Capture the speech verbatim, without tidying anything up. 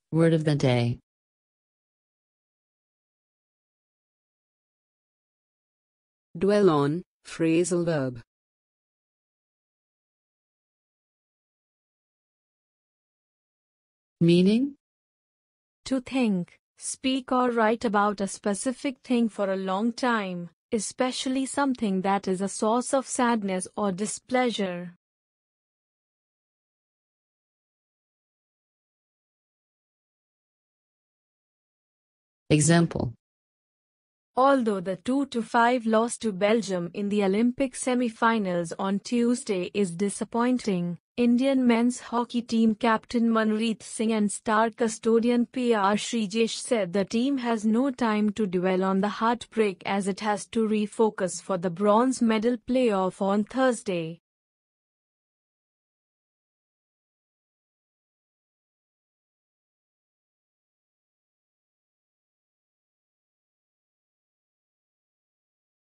Word of the day. Dwell on, phrasal verb. Meaning? To think, speak or write about a specific thing for a long time, especially something that is a source of sadness or displeasure. Example. Although the two to five loss to Belgium in the Olympic semi-finals on Tuesday is disappointing, Indian men's hockey team captain Manpreet Singh and star custodian P R Srijesh said the team has no time to dwell on the heartbreak as it has to refocus for the bronze medal playoff on Thursday.